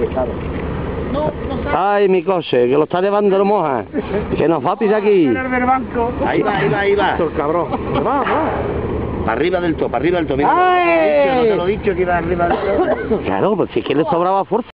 Ay, mi coche, que lo está llevando el moja. Que nos va a pisar aquí. Ahí va. El cabrón. Va. Para arriba del todo, mira. ¡Ay! No te lo he dicho que iba arriba del todo. Claro, pues si es que le sobraba fuerza.